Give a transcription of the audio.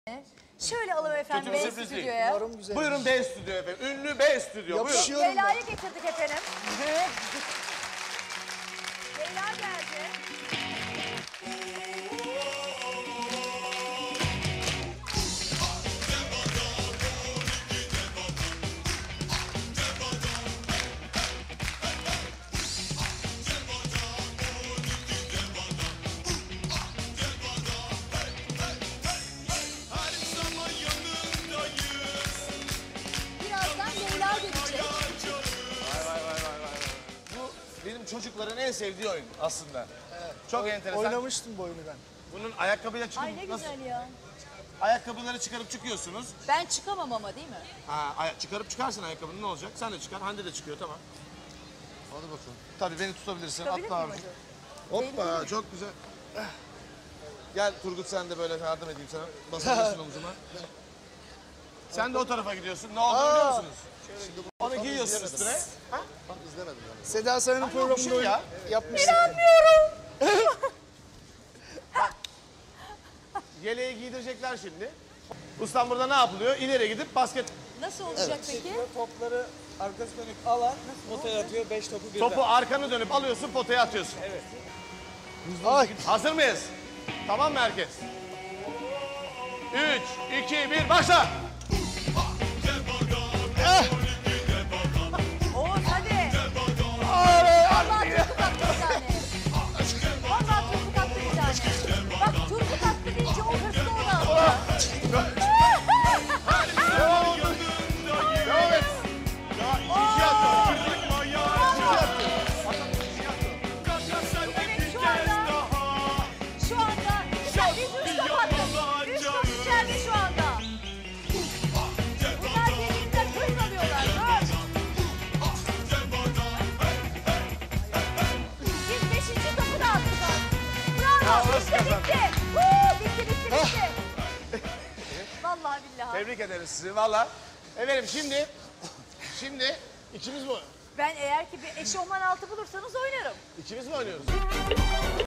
Şöyle alalım efendim Kötü bir B sürpriz değil. stüdyoya. Umarım güzel. Buyurun B stüdyo efendim. Ünlü B stüdyo. Buyurun. Yapışıyorum ben. Leyla'yı getirdik efendim. Leyla geldi. Birazdan Leyla gelecek. Bu benim çocukların en sevdiği oyun aslında. Çok enteresan. Oynamıştım bu oyunu ben. Bunun ayakkabıyla çıkıp Ay ne nasıl? güzel ya. Ayakkabıları çıkarıp çıkıyorsunuz. Ben çıkamam ama değil mi? Ha, çıkarıp çıkarsın ayakkabını ne olacak? Sen de çıkar. Hande de çıkıyor tamam. Hadi bakalım. Tabii beni tutabilirsin. Tutabilir Atla miyim abi. acaba? Hoppa çok güzel. Gel Turgut sen de böyle yardım edeyim sana. Basabilirsin omzuma. Sen de o tarafa gidiyorsun. Ne olduğunu biliyor musunuz? Onu giyiyorsun üstüne. İzlemedim ben. Seda Sayan'ın Yok bir programında şey ya. yapmıştık. Yeleği giydirecekler şimdi. Ustam burada ne yapılıyor? İleri gidip basket Nasıl olacak peki? Topları arkası dönük alan potaya atıyor 5 topu birden. topu arkanı dönüp alıyorsun potaya atıyorsun. Evet. Ay. Hazır mıyız? Tamam mı herkes? 3, 2, 1 başla. Oğuz hadi. Vallahi Turgut attı bir tane. Vallahi Turgut attı bir tane. Bak Turgut attı deyince o hırslı onu aldı. Devam et. İki attı. Evet şu anda biz 3 top attık. 3 top içeride şu anda. Bunlar birbirinden hız alıyorlar. Biz 5. topu da attık. Bravo. Bitti bitti. Bitti. Vallahi billahi. Tebrik ederiz sizi valla. Efendim şimdi ikimiz mi? Ben eğer ki bir eşofman altı bulursanız oynarım. İkimiz mi oynuyoruz?